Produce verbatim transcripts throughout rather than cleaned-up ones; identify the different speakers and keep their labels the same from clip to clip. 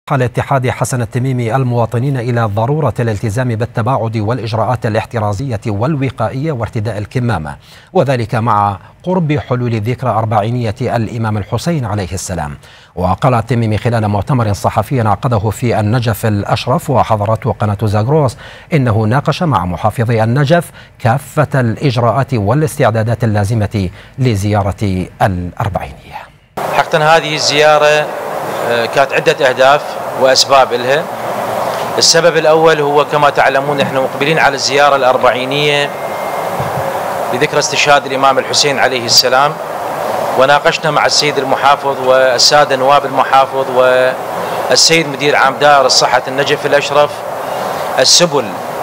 Speaker 1: قال اتحاد حسن التميمي المواطنين إلى ضرورة الالتزام بالتباعد والإجراءات الاحترازية والوقائية وارتداء الكمامة، وذلك مع قرب حلول ذكرى أربعينية الإمام الحسين عليه السلام. وقال التميمي خلال مؤتمر صحفي عقده في النجف الأشرف وحضرته قناة زاغروس إنه ناقش مع محافظي النجف كافة الإجراءات والاستعدادات اللازمة لزيارة الأربعينية.
Speaker 2: حقيقة هذه الزيارة كانت عدة أهداف وأسباب لها. السبب الأول هو كما تعلمون نحن مقبلين على الزيارة الأربعينية لذكرى استشهاد الإمام الحسين عليه السلام، وناقشنا مع السيد المحافظ والسادة نواب المحافظ والسيد مدير عام دائرة الصحة النجف الأشرف السبل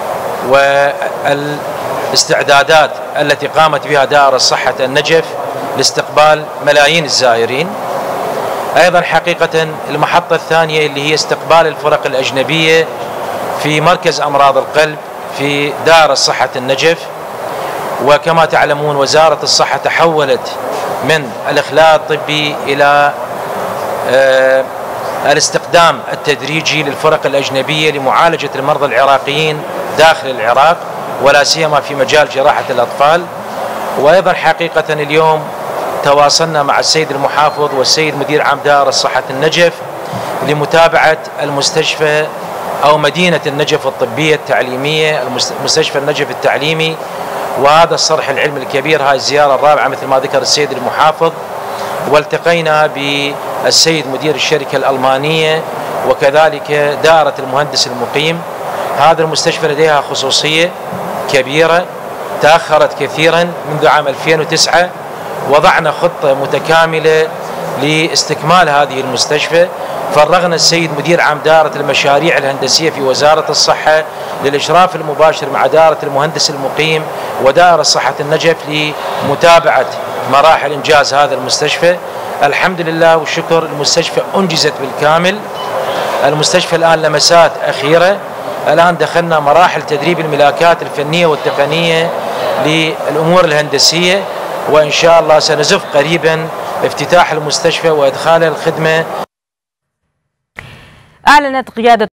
Speaker 2: والاستعدادات التي قامت بها دائرة الصحة النجف لاستقبال ملايين الزائرين. أيضا حقيقة المحطة الثانية اللي هي استقبال الفرق الأجنبية في مركز أمراض القلب في دائرة الصحة النجف. وكما تعلمون وزارة الصحة تحولت من الإخلاء الطبي إلى آه الاستخدام التدريجي للفرق الأجنبية لمعالجة المرضى العراقيين داخل العراق، ولا سيما في مجال جراحة الأطفال. وأيضا حقيقة اليوم تواصلنا مع السيد المحافظ والسيد مدير عام دائرة الصحة النجف لمتابعة المستشفى أو مدينة النجف الطبية التعليمية، مستشفى النجف التعليمي، وهذا الصرح العلمي الكبير. هاي الزيارة الرابعة مثل ما ذكر السيد المحافظ، والتقينا بالسيد مدير الشركة الألمانية وكذلك دائرة المهندس المقيم. هذا المستشفى لديها خصوصية كبيرة تأخرت كثيرا منذ عام ألفين وتسعة. وضعنا خطة متكاملة لاستكمال هذه المستشفى. فرغنا السيد مدير عام دائرة المشاريع الهندسية في وزارة الصحة للإشراف المباشر مع دائرة المهندس المقيم ودائرة صحة النجف لمتابعة مراحل إنجاز هذا المستشفى. الحمد لله والشكر المستشفى أنجزت بالكامل. المستشفى الآن لمسات أخيرة. الآن دخلنا مراحل تدريب الملاكات الفنية والتقنية للأمور الهندسية، وإن شاء الله سنزف قريبا افتتاح المستشفى وإدخال الخدمة.
Speaker 3: أعلنت قيادة